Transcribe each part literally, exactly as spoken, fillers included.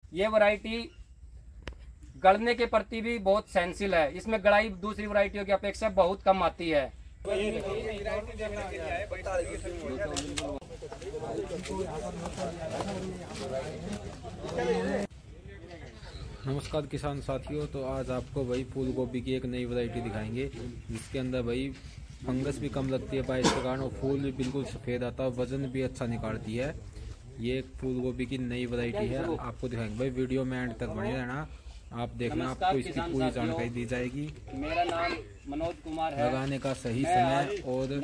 ये वैरायटी गलने के प्रति भी बहुत सेंसिटिव है। इसमें गड़ाई दूसरी वैरायटियों की अपेक्षा बहुत कम आती है। नमस्कार किसान साथियों, तो आज आपको भाई फूल गोभी की एक नई वैरायटी दिखाएंगे जिसके अंदर भाई फंगस भी कम लगती है बारिश के कारण और फूल भी बिल्कुल सफ़ेद आता है, वजन भी अच्छा निकालती है। ये एक फूल गोभी की नई वैरायटी है, आपको दिखाएंगे भाई। वीडियो में एंड तक बने रहना, आप देखना, आपको इसकी पूरी जानकारी दी जाएगी। मेरा नाम मनोज कुमार है। लगाने का सही समय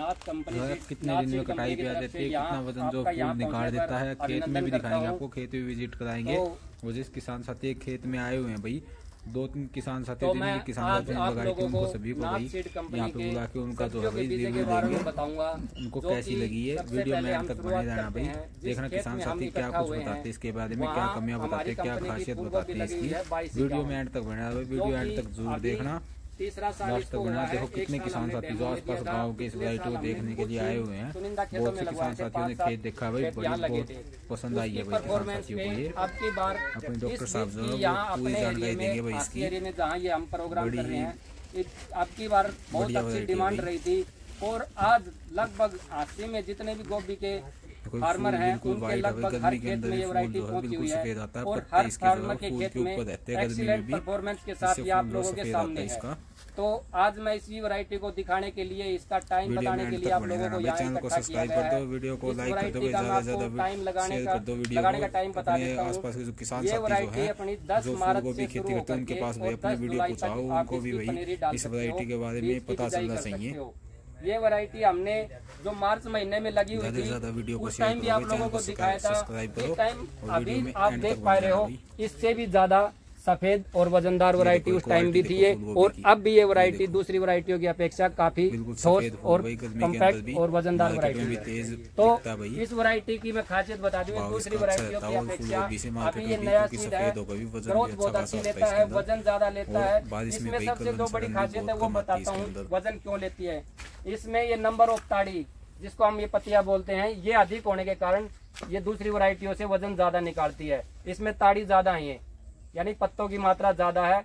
और कितने दिन में कटाई पे आ जाती है, कितना वजन जो फूल निकाल देता है। खेत में भी दिखाएंगे आपको, खेत में विजिट कराएंगे। और जिस किसान साथी खेत में आए हुए हैं भाई, दो तीन किसान साथी जिनकी किसान साथी लगाई थी उनको सभी को भाई यहाँ पे बुला के उनका जो है भाई रिव्यू देंगे, उनको कैसी लगी है। वीडियो में अंत तक बने रहना भाई, देखना किसान साथी क्या कुछ बताते हैं इसके बारे में, क्या कमियां बताते हैं, क्या खासियत बताते हैं इसकी। वीडियो में एंड तक बने रहना भाई, वीडियो एंड तक जरूर देखना, तीसरा साल लास्ट तक बना। देखो कितने किसान साथी जो आसपास गांव के इस वैरायटी को देखने के लिए आए हुए हैं। बहुत से किसान साथियों ने खेत देखा भाई, बड़ी बहुत पसंद आई है भाई किसान साथियों को। ये आपकी बार अपने डॉक्टर साहब जो है पूरी जानकारी देंगे भाई इसकी। जहाँ ये हम प्रोग्राम कर रहे हैं, आपकी बार बहुत अच्छी डिमांड रही थी और आज लगभग अस्सी में जितने भी गोभी के फार्मर हैं उनके लगभग हर खेत में ये वैरायटी पहुंची हुई है और हर फार्मर के खेत में एक्सीलेंट परफॉर्मेंस के साथ ये आप लोगों के सामने है। तो आज मैं इसी वैरायटी को दिखाने के लिए, इसका टाइम बताने के लिए आप लोगों को यहाँ इकट्ठा किया गया है। वीडियो को लाइक कर दो, वैरायटी का मैं आपको टाइम लगाने का लगाने का टाइम बता देता हूँ। ये वैरायटी अपनी दस मार्च से शुरू होकर के और दस जुलाई तक आप इसकी पनीरी डाल सकते हो। के बारे में पता चलना चाहिए। ये वैरायटी हमने जो मार्च महीने में लगी हुई थी उस टाइम भी आप लोगों को दिखाया था। इस टाइम अभी आप देख पा रहे हो, इससे भी ज्यादा सफेद और वजनदार वैरायटी उस टाइम भी थी ये, और अब भी ये वैरायटी दूसरी वैरायटियों की अपेक्षा काफी ठोस और कम्पैक्ट और वजनदार वैरायटी है। तो इस वैरायटी की मैं खासियत बता दूं, दूसरी वैरायटियों की अपेक्षा अभी ये नया सीड है, ग्रोथ बहुत अच्छी लेता है, वजन ज्यादा लेता है। इसमें सबसे जो बड़ी खासियत है वो बताता हूँ वजन क्यों लेती है। इसमें ये नंबर ऑफ ताड़ी, जिसको हम ये पतिया बोलते हैं, ये अधिक होने के कारण ये दूसरी वैरायटियों से वजन ज्यादा निकालती है। इसमें ताड़ी ज्यादा है, यानी पत्तों की मात्रा ज्यादा है।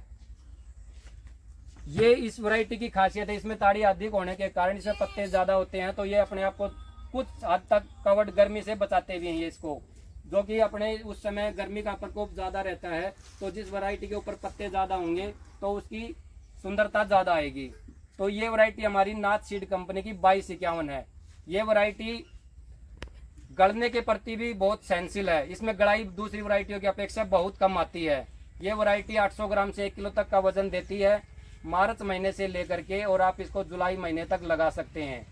ये इस वैरायटी की खासियत है। इसमें ताड़ी अधिक होने के कारण इसमें पत्ते ज्यादा होते हैं, तो ये अपने आप को कुछ हद तक कवर्ड गर्मी से बचाते भी हैं ये इसको, जो कि अपने उस समय गर्मी का प्रकोप ज्यादा रहता है। तो जिस वैरायटी के ऊपर पत्ते ज्यादा होंगे तो उसकी सुंदरता ज्यादा आएगी। तो ये वैरायटी हमारी नाथ सीड कंपनी की बाईस इक्यावन है। ये वैरायटी गलने के प्रति भी बहुत सेंसिटिव है। इसमें गड़ाई दूसरी वैरायटियों की अपेक्षा बहुत कम आती है। ये वैरायटी आठ सौ ग्राम से एक किलो तक का वजन देती है मार्च महीने से लेकर के, और आप इसको जुलाई महीने तक लगा सकते हैं।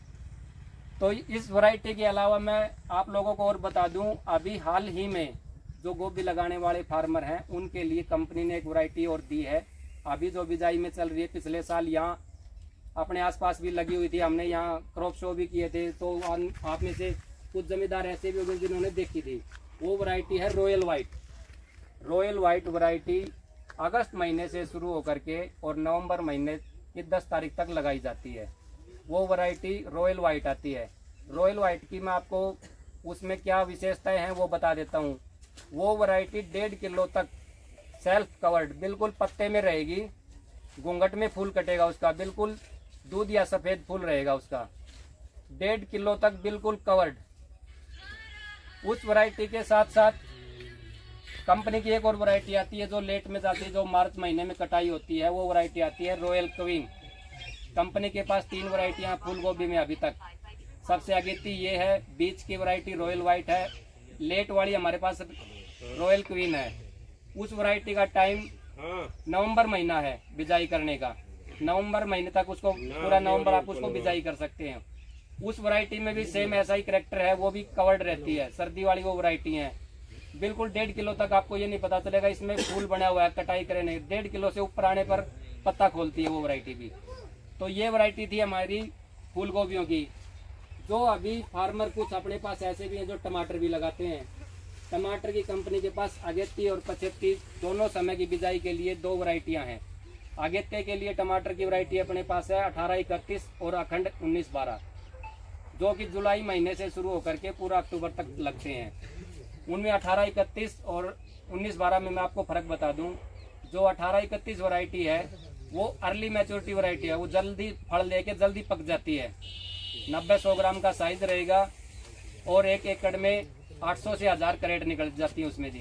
तो इस वैरायटी के अलावा मैं आप लोगों को और बता दूं, अभी हाल ही में जो गोभी लगाने वाले फार्मर हैं उनके लिए कंपनी ने एक वैरायटी और दी है। अभी जो बिजाई में चल रही है, पिछले साल यहाँ अपने आसपास भी लगी हुई थी, हमने यहाँ क्रॉप शो भी किए थे, तो आप में से कुछ जमींदार ऐसे भी होंगे जिन्होंने देखी थी। वो वैरायटी है royal white. Royal white variety अगस्त महीने से शुरू होकर के और नवंबर महीने की दस तारीख तक लगाई जाती है। वो वैरायटी रॉयल व्हाइट आती है। रॉयल व्हाइट की मैं आपको उसमें क्या विशेषताएं हैं वो बता देता हूँ। वो वैरायटी डेढ़ किलो तक सेल्फ कवर्ड बिल्कुल पत्ते में रहेगी, घूंघट में फूल कटेगा उसका, बिल्कुल दूध या सफेद फूल रहेगा उसका, डेढ़ किलो तक बिल्कुल कवर्ड। उस वैरायटी के साथ साथ कंपनी की एक और वैरायटी आती है जो लेट में जाती है, जो मार्च महीने में कटाई होती है। वो वैरायटी आती है रॉयल क्वीन। कंपनी के पास तीन वैरायटियां फूल गोभी में अभी तक। सबसे अगेती ये है, बीच की वैरायटी रॉयल व्हाइट है, लेट वाली हमारे पास रॉयल क्वीन है। उस वैरायटी का टाइम नवंबर महीना है बिजाई करने का। नवंबर महीने तक उसको पूरा नवंबर आप उसको बिजाई कर सकते हैं। उस वैरायटी में भी सेम ऐसा ही करेक्टर है, वो भी कवर्ड रहती है। सर्दी वाली वो वैरायटी है, बिल्कुल डेढ़ किलो तक आपको ये नहीं पता चलेगा इसमें फूल बना हुआ है, कटाई करे नहीं। डेढ़ किलो से ऊपर आने पर पत्ता खोलती है वो वैरायटी भी। तो ये वैरायटी थी हमारी फूल गोभियों की। जो अभी फार्मर कुछ अपने पास ऐसे भी हैं जो टमाटर भी लगाते हैं। टमाटर की कंपनी के पास अगेती और पचहत्ती दोनों समय की बिजाई के लिए दो वैरायटियां हैं। अगेते के लिए टमाटर की वैरायटी अपने पास है अठारह इकतीस और अखंड उन्नीस बारह, जो कि जुलाई महीने से शुरू होकर के पूरा अक्टूबर तक लगते हैं। उनमें अठारह इकतीस और उन्नीस बारह में मैं आपको फर्क बता दूं, जो अठारह इकतीस वैरायटी है वो अर्ली मैच्योरिटी वैरायटी है, वो जल्दी फल लेके जल्दी पक जाती है। नब्बे सौ ग्राम का साइज रहेगा और एक एकड़ में आठ सौ से हजार करेट निकल जाती है उसमें जी।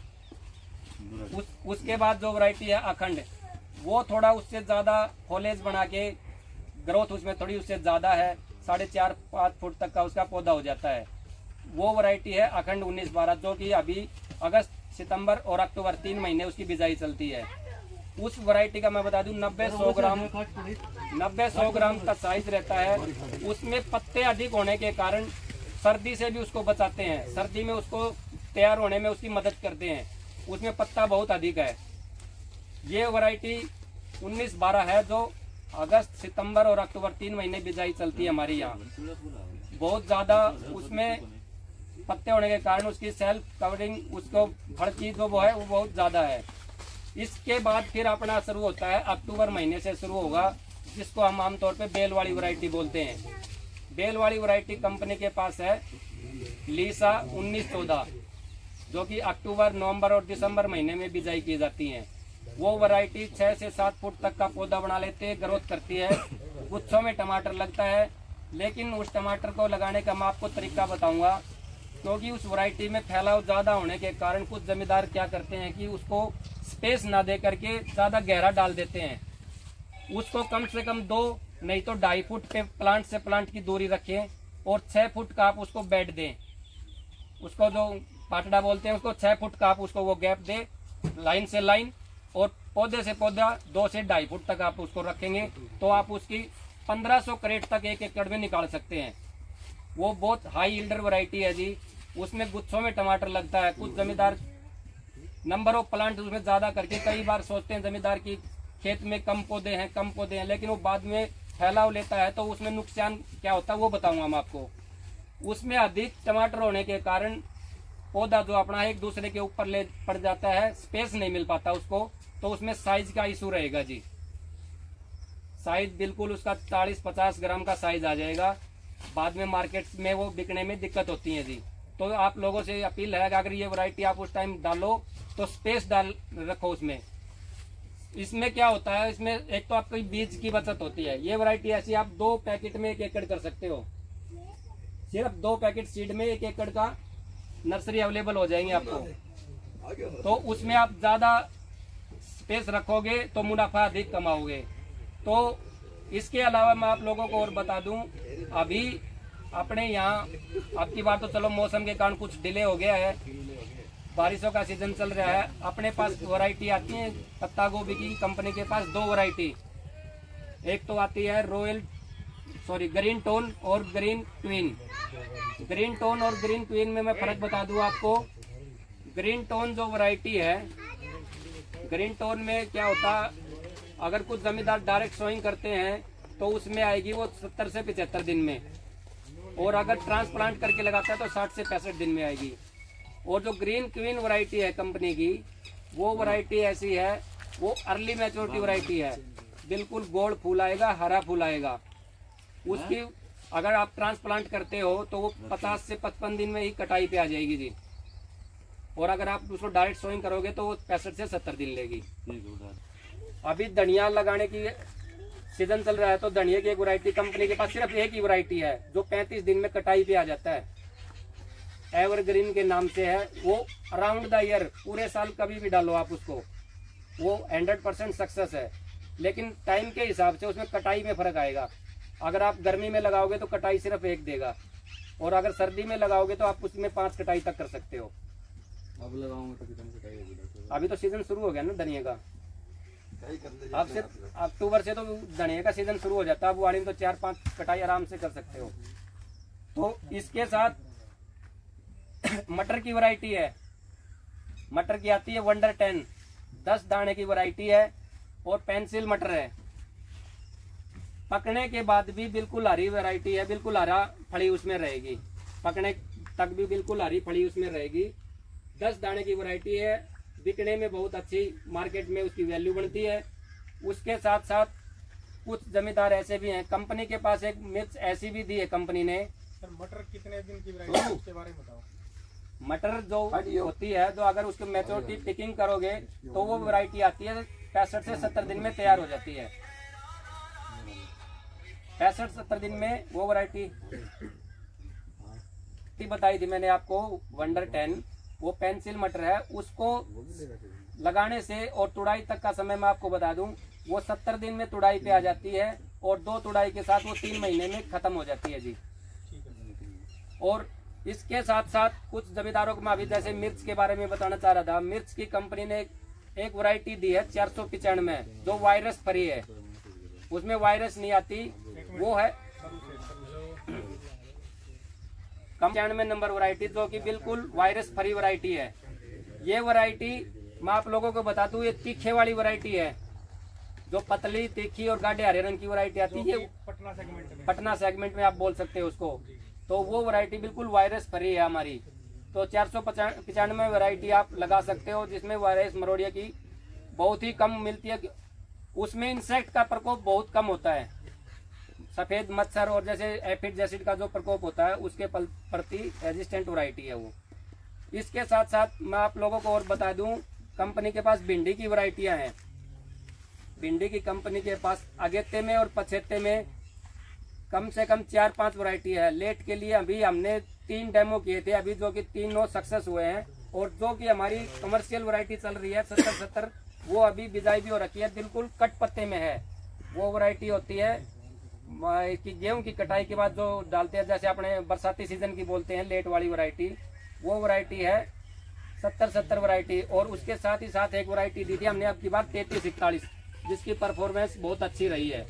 उस उसके बाद जो वैरायटी है अखंड, वो थोड़ा उससे ज्यादा फॉलेज बना के ग्रोथ उसमें थोड़ी उससे ज्यादा है, साढ़े चार पाँच फुट तक का उसका पौधा हो जाता है। वो वैरायटी है अखंड उन्नीस बारह, जो कि अभी अगस्त सितंबर और अक्टूबर तीन महीने उसकी बिजाई चलती है। उस वैरायटी का मैं बता दूं नब्बे सौ ग्राम नब्बे सौ ग्राम का साइज रहता है। उसमें पत्ते अधिक होने के कारण सर्दी से भी उसको बचाते हैं, सर्दी में उसको तैयार होने में उसकी मदद करते हैं, उसमें पत्ता बहुत अधिक है। ये वैरायटी उन्नीस बारह है जो अगस्त सितंबर और अक्टूबर तीन महीने बिजाई चलती है हमारी यहाँ। बहुत ज्यादा उसमें पत्ते होने के कारण उसकी सेल्फ कवरिंग, उसको फल की जो वो है वो बहुत ज्यादा है। इसके बाद फिर अपना शुरू होता है अक्टूबर महीने से शुरू होगा, जिसको हम आमतौर पे बेल वाली वैरायटी बोलते हैं। बेल वाली वैरायटी कंपनी के पास है लीसा उन्नीस चौदह, जो कि अक्टूबर नवंबर और दिसंबर महीने में बिजाई की जाती है। वो वैरायटी छह से सात फुट तक का पौधा बना लेते हैं, ग्रोथ करती है, गुच्छों में टमाटर लगता है। लेकिन उस टमाटर को लगाने का मैं आपको तरीका बताऊंगा, क्योंकि उस वैरायटी में फैलाव ज्यादा होने के कारण कुछ जमींदार क्या करते हैं कि उसको स्पेस ना दे करके ज्यादा गहरा डाल देते हैं। उसको कम से कम दो नहीं तो ढाई फुट पे प्लांट से प्लांट की दूरी रखें और छह फुट का आप उसको बेड दें, उसको जो पाटड़ा बोलते हैं उसको छह फुट का आप उसको वो गैप दे, लाइन से लाइन, और पौधे से पौधा दो से ढाई फुट तक आप उसको रखेंगे तो आप उसकी पंद्रह सौ करेट तक एक एकड़ में निकाल सकते हैं। वो बहुत हाई यील्डर वैरायटी है जी, उसमें गुच्छों में टमाटर लगता है। कुछ जमींदार नंबर ऑफ प्लांट उसमें ज्यादा करके कई बार सोचते हैं जमींदार की खेत में कम पौधे हैं कम पौधे हैं, लेकिन वो बाद में फैलाव लेता है तो उसमें नुकसान क्या होता है वो बताऊंगा मैं आपको। उसमें अधिक टमाटर होने के कारण पौधा जो अपना एक दूसरे के ऊपर ले पड़ जाता है, स्पेस नहीं मिल पाता उसको, तो उसमें साइज का इशू रहेगा जी। साइज बिल्कुल उसका चालीस पचास ग्राम का साइज आ जाएगा, बाद में मार्केट में वो बिकने में दिक्कत होती है जी। तो आप लोगों से अपील है कि अगर ये वैरायटी आप उस टाइम डालो तो स्पेस डाल रखो उसमें। इसमें क्या होता है, इसमें एक तो आपकी बीज की बचत होती है। ये वैरायटी ऐसी आप दो पैकेट में एक एकड़ कर सकते हो, सिर्फ दो पैकेट सीड में एक एकड़ का नर्सरी अवेलेबल हो जाएंगे आपको। तो उसमें आप ज्यादा स्पेस रखोगे तो मुनाफा अधिक कमाओगे। तो इसके अलावा मैं आप लोगों को और बता दूं, अभी अपने यहाँ आपकी बात तो चलो मौसम के कारण कुछ डिले हो गया है, बारिशों का सीजन चल रहा है। अपने पास वैरायटी आती है पत्ता गोभी की, कंपनी के पास दो वैरायटी, एक तो आती है रॉयल सॉरी ग्रीन टोन और ग्रीन ट्विन। ग्रीन टोन और ग्रीन ट्विन में मैं फर्क बता दूं आपको। ग्रीन टोन जो वैरायटी है, ग्रीन टोन में क्या होता, अगर कुछ जमींदार डायरेक्ट सोइंग करते हैं तो उसमें आएगी वो सत्तर से पिछहत्तर दिन में, और अगर ट्रांसप्लांट करके लगाता है तो साठ से पैंसठ दिन में आएगी। और जो ग्रीन क्वीन वैरायटी है कंपनी की, वो वैरायटी ऐसी है, वो अर्ली मैच्योरिटी वैरायटी है, बिल्कुल गोल फूल आएगा, हरा फूल आएगा। उसकी अगर आप ट्रांसप्लांट करते हो तो वो पचास से पचपन दिन में ही कटाई पे आ जाएगी जी, और अगर आप उसको डायरेक्ट सोइंग करोगे तो वो पैंसठ से सत्तर दिन लेगी। अभी धनिया लगाने की सीजन चल रहा है, तो धनिया की एक वैरायटी कंपनी के पास सिर्फ एक ही वैरायटी है जो पैंतीस दिन में कटाई पे आ जाता है, एवरग्रीन के नाम से है। वो अराउंड द ईयर पूरे साल कभी भी डालो आप उसको, वो हंड्रेड परसेंट सक्सेस है। लेकिन टाइम के हिसाब से उसमें कटाई में फर्क आएगा। अगर आप गर्मी में लगाओगे तो कटाई सिर्फ एक देगा, और अगर सर्दी में लगाओगे तो आप उसमें पांच कटाई तक कर सकते हो। अब लगाऊंगा तो कितनी कटाई होगी? अभी तो सीजन शुरू हो गया ना धनिया का, अब से अक्टूबर से तो धनिया का सीजन शुरू हो जाता है। अब वाड़ी में तो चार पांच कटाई आराम से कर सकते हो। तो इसके साथ मटर की वैरायटी है, मटर की आती है वंडर टेन, दस दाने की वैरायटी है, और पेंसिल मटर है। पकने के बाद भी बिल्कुल हरी वैरायटी है, बिल्कुल हरा फली उसमें रहेगी, पकने तक भी बिल्कुल हरी फली उसमें रहेगी। दस दाने की वैरायटी है, बिकने में बहुत अच्छी मार्केट में उसकी वैल्यू बनती है। उसके साथ साथ कुछ जमींदार ऐसे भी हैं, कंपनी के पास एक मिर्च ऐसी भी दी है कंपनी ने। सर मटर कितने दिन की वैरायटी है उसके बारे में बताओ। मटर जो होती है, जो अगर उसकी मैच्योरिटी पिकिंग करोगे तो वो वैरायटी आती है पैंसठ से सत्तर दिन में तैयार हो जाती है। पैंसठ सत्तर दिन में वो वैरायटी बताई थी मैंने आपको, वंडर टेन, वो पेंसिल मटर है। उसको लगाने से और तुड़ाई तक का समय मैं आपको बता दूं, वो सत्तर दिन में तुड़ाई पे आ जाती है और दो तुड़ाई के साथ वो तीन महीने में खत्म हो जाती है जी। और इसके साथ साथ कुछ जमींदारों को मैं अभी जैसे मिर्च के बारे में बताना चाह रहा था। मिर्च की कंपनी ने एक वैरायटी दी है चार सौ पिचानवे, जो वायरस फ्री है, उसमें वायरस नहीं आती, वो है पिचानवे नंबर वैरायटी, जो कि बिल्कुल वायरस फ्री वैरायटी है। ये वैरायटी मैं आप लोगों को बता दूं, ये तीखे वाली वैरायटी है, जो पतली तीखी और गाढ़े हरे रंग की वैरायटी आती है, पटना सेगमेंट में पटना सेगमेंट में आप बोल सकते हो उसको। तो वो वैरायटी बिल्कुल वायरस फ्री है हमारी। तो चार सौ पचानवे वैरायटी आप लगा सकते हो, जिसमें वायरस मरोड़िया की बहुत ही कम मिलती है। उसमें इंसेक्ट का प्रकोप बहुत कम होता है, सफेद मच्छर और जैसे एफिड एसिड का जो प्रकोप होता है उसके प्रति रेजिस्टेंट वैरायटी है वो। इसके साथ साथ मैं आप लोगों को और बता दूं, कंपनी के पास भिंडी की वैरायटियां हैं। भिंडी की कंपनी के पास अगेते में और पछेते में कम से कम चार पांच वैरायटी है। लेट के लिए अभी हमने तीन डेमो किए थे अभी, जो कि तीनों सक्सेस हुए हैं। और जो कि हमारी कमर्शियल वैरायटी चल रही है सत्तर सत्तर, वो अभी बिजाई भी हो रखी है, बिल्कुल कट पत्ते में है। वो वैरायटी होती है कि गेहूं की कटाई के बाद जो डालते हैं, जैसे अपने बरसाती सीजन की बोलते हैं लेट वाली वैरायटी, वो वैरायटी है सत्तर सत्तर वैरायटी। और उसके साथ ही साथ एक वैरायटी दी थी हमने अब की बार तैतीस इकतालीस, जिसकी परफॉर्मेंस बहुत अच्छी रही है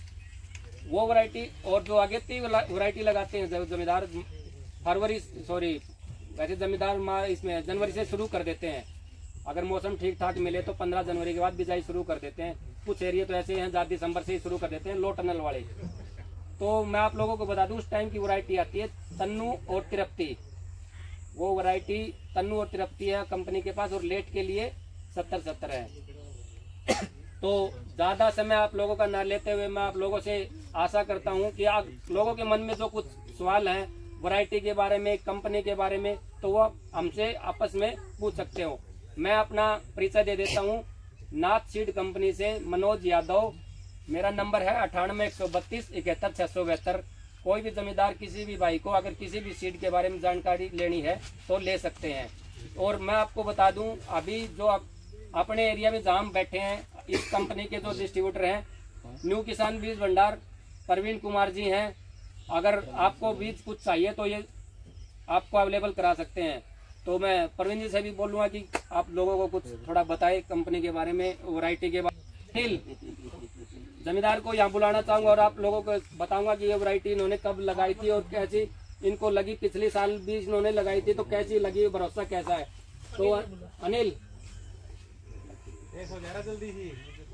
वो वैरायटी। और जो अगेती वैरायटी लगाते हैं जमींदार, फरवरी सॉरी वैसे जमींदार माह इसमें जनवरी से शुरू कर देते हैं। अगर मौसम ठीक ठाक मिले तो पंद्रह जनवरी के बाद बिजाई शुरू कर देते हैं। कुछ एरिया तो ऐसे हैं जहाँ दिसंबर से ही शुरू कर देते हैं, लो टनल वाले। तो मैं आप लोगों को बता दूं, उस टाइम की वैरायटी आती है तन्नू और तिरपती। वो वैरायटी तन्नू और तिरपती है कंपनी के पास, और लेट के लिए सत्तर सत्तर है। तो ज्यादा समय आप लोगों का न लेते हुए मैं आप लोगों से आशा करता हूं कि आप लोगों के मन में जो कुछ सवाल हैं वैरायटी के बारे में, कंपनी के बारे में, तो वो हमसे आपस में पूछ सकते हो। मैं अपना परिचय दे देता हूं, नाथ सीड कंपनी से मनोज यादव। मेरा नंबर है अठानवे एक सौ बत्तीस इकहत्तर छह सौ बहत्तर। कोई भी जमींदार किसी भी भाई को अगर किसी भी सीड के बारे में जानकारी लेनी है तो ले सकते हैं। और मैं आपको बता दूं, अभी जो आप अपने एरिया में जहाँ हम बैठे हैं, इस कंपनी के जो डिस्ट्रीब्यूटर हैं, न्यू किसान बीज भंडार प्रवीण कुमार जी हैं। अगर आपको बीज कुछ चाहिए तो ये आपको अवेलेबल करा सकते हैं। तो मैं प्रवीण जी से भी बोलूँगा कि आप लोगों को कुछ थोड़ा बताएं कंपनी के बारे में, वैरायटी के बारे में। जमींदार को यहाँ बुलाना चाहूँगा और आप लोगों को बताऊंगा कि ये वैरायटी इन्होंने कब लगाई थी और कैसी इनको लगी। पिछले साल भी इन्होंने लगाई थी तो कैसी लगी, भरोसा कैसा है। तो अनिल जल्दी ही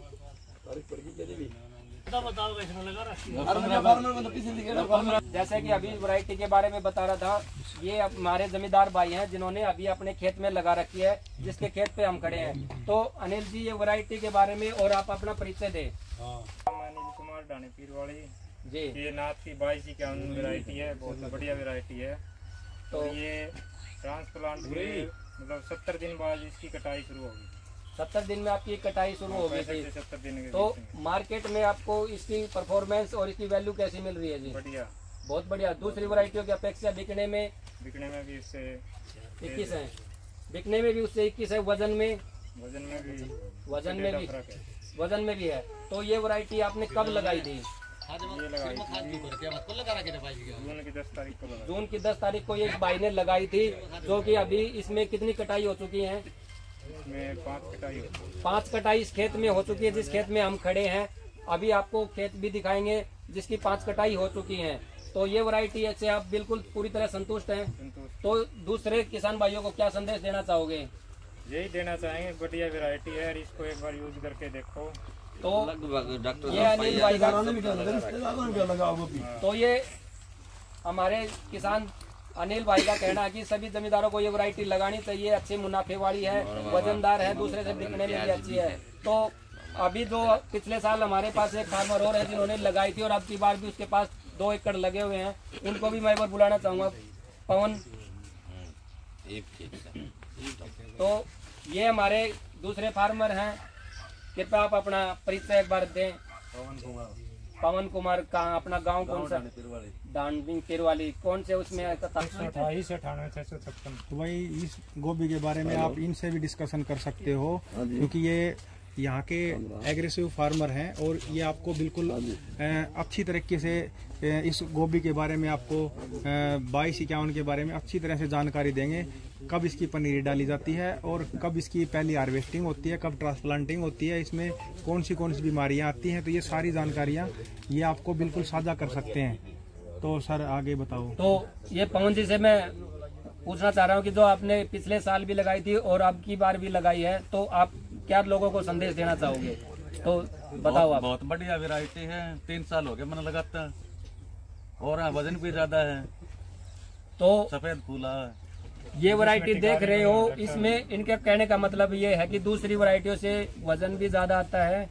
जैसे कि अभी वैरायटी के बारे में बता रहा था, ये हमारे जमींदार भाई हैं जिन्होंने अभी अपने खेत में लगा रखी है, जिसके खेत पे हम खड़े हैं। तो अनिल जी ये वैरायटी के बारे में और आप अपना परिचय दें। अनिल कुमार डाने पीर वाली जी। ये नाथ की बाईस इक्यावन वैरायटी है, बहुत बढ़िया वैरायटी है। तो ये ट्रांसप्लांट के मतलब सत्तर दिन बाद इसकी कटाई शुरू होगी। सत्तर दिन में आपकी कटाई शुरू हो गई थी। सत्तर दिन के तो मार्केट में आपको इसकी परफॉर्मेंस और इसकी वैल्यू कैसी मिल रही है जी? बढ़िया, बहुत बढ़िया। दूसरी वैरायटियों की अपेक्षा बिकने में बिकने में भी इससे इक्कीस है, बिकने में भी उससे इक्कीस है, वजन में वजन में भी वजन में भी वजन में भी है। तो ये वैरायटी आपने कब लगाई थी? ये लगाई जून की दस तारीख को लगाई। जून की दस तारीख को ये भाई ने लगाई थी, जो कि अभी इसमें कितनी कटाई हो चुकी है? में पांच कटाई पांच कटाई इस खेत में हो चुकी है, जिस खेत में हम खड़े हैं। अभी आपको खेत भी दिखाएंगे जिसकी पांच कटाई हो चुकी है। तो ये वैरायटी से आप बिल्कुल पूरी तरह संतुष्ट हैं। तो दूसरे किसान भाइयों को क्या संदेश देना चाहोगे? यही देना चाहेंगे, बढ़िया वैरायटी है, इसको एक बार यूज करके देखो। तो ये अनिल भाई का तो ये हमारे किसान अनिल भाई का कहना है कि सभी जमींदारों को ये वैरायटी लगानी चाहिए। अच्छी मुनाफे वाली है, वजनदार है, दूसरे से बिकने में भी अच्छी है। तो अभी जो पिछले साल हमारे पास एक फार्मर और है जिन्होंने लगाई थी और अब की बार भी उसके पास दो एकड़ लगे हुए हैं, उनको भी मैं एक बार बुलाना चाहूँगा। पवन तो ये हमारे दूसरे फार्मर हैं, कृपया आप अपना परिचय एक बार दें। पवन कुमार। पवन कुमार कहाँ, अपना गांव कौन सा? डांडिंग तिरवाली। कौन से उसमें? अट्ठाईस अठानवे छह सौ छप्पन। तो भाई इस गोभी के बारे में आप इनसे भी डिस्कशन कर सकते हो, क्योंकि ये यहाँ के एग्रेसिव फार्मर हैं और ये आपको बिल्कुल अच्छी तरीके से इस गोभी के बारे में आपको बाईस इक्यावन के बारे में अच्छी तरह से जानकारी देंगे। कब इसकी पनीरी डाली जाती है और कब इसकी पहली हार्वेस्टिंग होती है, कब ट्रांसप्लांटिंग होती है, इसमें कौन सी कौन सी बीमारियां आती हैं, तो ये सारी जानकारियां ये आपको बिल्कुल साझा कर सकते हैं। तो सर आगे बताओ। तो ये पवन जी से मैं पूछना चाह रहा हूँ कि जो आपने पिछले साल भी लगाई थी और अब की बार भी लगाई है, तो आप क्या लोगों को संदेश देना चाहोगे? तो बताओ आप। बहुत बढ़िया वैरायटी है, तीन साल हो गए मैंने लगाता और वजन भी ज्यादा है, तो सफेद फूला है। ये वैरायटी देख रहे हो, इसमें इनके कहने का मतलब ये है कि दूसरी वैरायटियों से वजन भी ज्यादा आता है।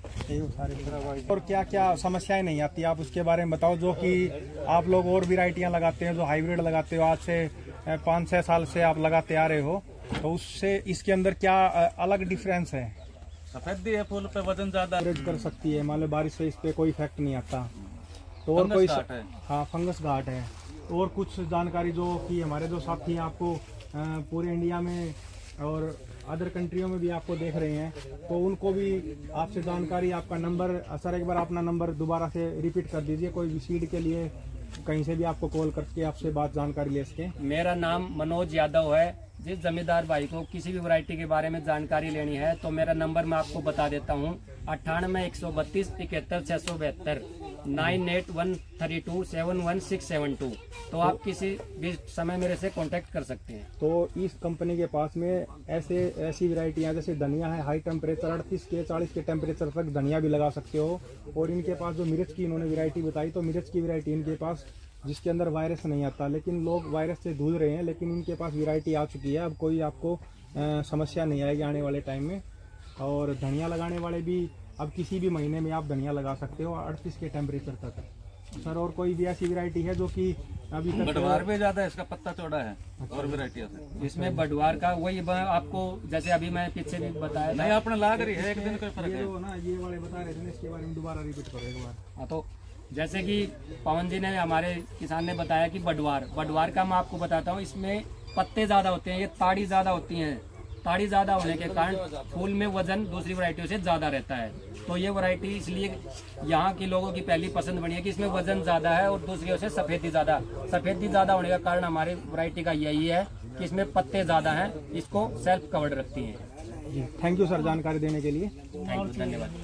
और क्या क्या समस्याएं नहीं आती, आप उसके बारे में बताओ। जो कि आप लोग और वैरायटियां लगाते हैं, जो हाइब्रिड लगाते हो, आज से पाँच छह साल से आप लगाते आ रहे हो, तो उससे इसके अंदर क्या अलग डिफरेंस है? सफेदी है, फूल पे वजन ज्यादा कर सकती है, मान लो बारिश से इस पे कोई इफेक्ट नहीं आता। तो और कोई हाँ फंगस घाट है। और कुछ जानकारी जो कि हमारे जो साथी हैं आपको पूरे इंडिया में और अदर कंट्रियों में भी आपको देख रहे हैं, तो उनको भी आपसे जानकारी, आपका नंबर सर एक बार अपना नंबर दोबारा से रिपीट कर दीजिए। कोई भी सीड के लिए कहीं से भी आपको कॉल करके आपसे बात जानकारी ले सके। मेरा नाम मनोज यादव है। जिस जमींदार भाई को किसी भी वैरायटी के बारे में जानकारी लेनी है तो मेरा नंबर मैं आपको बता देता हूँ, अट्ठानवे एक सौ बत्तीस इकहत्तर छह सौ बहत्तर, nine eight one three two seven one six seven two. तो आप किसी भी समय मेरे से कांटेक्ट कर सकते हैं। तो इस कंपनी के पास में ऐसे ऐसी वैरायटियां जैसे धनिया है, हाई टेम्परेचर अड़तीस के चालीस के टेम्परेचर तक धनिया भी लगा सकते हो। और इनके पास जो मिर्च की इन्होंने वैरायटी बताई, तो मिर्च की वैरायटी इनके पास जिसके अंदर वायरस नहीं आता, लेकिन लोग वायरस से जूझ रहे हैं, लेकिन इनके पास वैरायटी आ चुकी है। अब कोई आपको आ, समस्या नहीं आएगी आने वाले टाइम में। और धनिया लगाने वाले भी अब किसी भी महीने में आप धनिया लगा सकते हो अड़तीस के टेम्परेचर तक। सर और कोई भी ऐसी वैरायटी है जो कि अभी तक? बडवार भी ज्यादा है, इसका पत्ता चौड़ा है। और वैरायटी है इसमें बडवार का, वही आपको जैसे अभी मैं पीछे भी बताया नहीं, आपने लाग रही है एक दिन कोई फर्क है ना, ये वाले बता रहे थे, इसके बारे में दोबारा रिपीट करो एक बार। हाँ, तो जैसे कि पवन जी ने, हमारे किसान ने बताया कि बडवार बडवार का मैं आपको बताता हूँ, इसमें पत्ते ज्यादा होते हैं, ये ताड़ी ज्यादा होती हैं। ताड़ी ज्यादा होने के कारण फूल में वजन दूसरी वैरायटियों से ज्यादा रहता है। तो ये वैरायटी इसलिए यहाँ के लोगों की पहली पसंद बनी है कि इसमें वजन ज्यादा है और दूसरी से सफेदी ज्यादा। सफेदी ज्यादा होने का कारण हमारी वैरायटी का यही है कि इसमें पत्ते ज्यादा हैं, इसको सेल्फ कवर्ड रखती हैं। थैंक यू सर जानकारी देने के लिए। थैंक यू,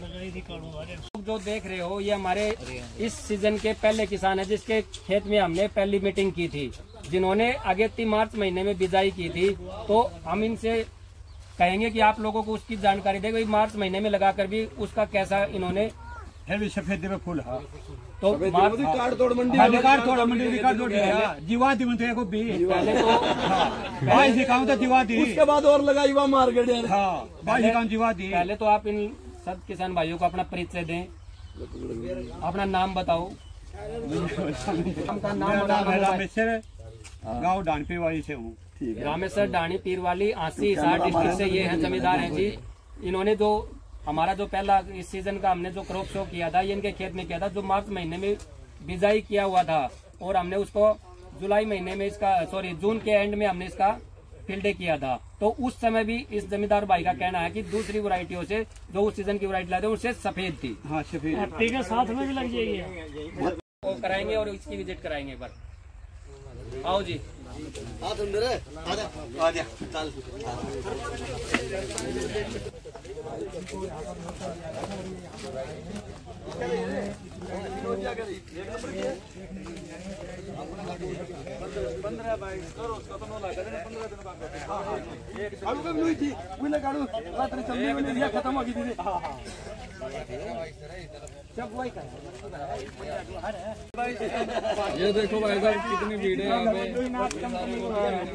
धन्यवाद। जो देख रहे हो ये हमारे इस सीजन के पहले किसान है जिसके खेत में हमने पहली मीटिंग की थी, जिन्होंने अगेती मार्च महीने में बिजाई की थी। तो हम इनसे कहेंगे कि आप लोगों को उसकी जानकारी देंगे, मार्च महीने में लगाकर भी उसका कैसा इन्होंने सफेद में फूल है। तो मार्च रिकॉर्ड तोड़ मंडी रिकॉर्ड तोड़ मंडी रिकॉर्ड तोड़ जीवा दी मंत्री को भी पहले तो भाई दिखाऊं तो जीवा दी, उसके बाद और लगाई हुआ मार्केट यार। हाँ भाई दिखाऊं जीवा दी। पहले तो आप इन सब किसान भाइयों को अपना परिचय दें, अपना नाम बताओ। रामेश्वर गाँव डानपी वाली से हूँ। रामेश्वर डाणी पीरवाली आसी हिसार डिस्ट्रिक्ट से ये हैं, जमींदार हैं जी। इन्होंने जो हमारा जो पहला इस सीजन का हमने जो क्रॉप शो किया था, ये इनके खेत में किया था, जो मार्च महीने में बिजाई किया हुआ था। और हमने उसको जुलाई महीने में इसका सॉरी जून के एंड में हमने इसका फील्ड किया था। तो उस समय भी इस जमींदार भाई का कहना है कि दूसरी वैरायटियों से जो उस सीजन की वैरायटी लाते उससे सफेद थी। हाँ सफेद के साथ में भी लग जाएगी, वो कराएंगे और इसकी विजिट कराएंगे एक बार। आओ जी, अंदर है, आजा आजा चल। पंद्रह बाईस करो उसका तो नौ लाख पंद्रह दिन बाद अब कब हुई थी वो लगा दो रात चलने में दिया खत्म हो गई थी। ये देखो भाई साहब कितनी भीड़ है यहाँ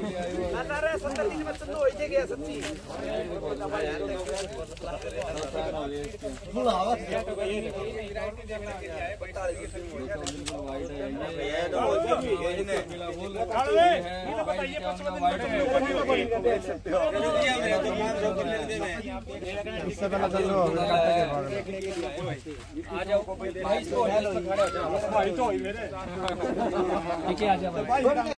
पे। इससे पहले चल लो आ जाओ भाई, इसको खड़े हो जाओ। ठीक है, आ जाओ भाई।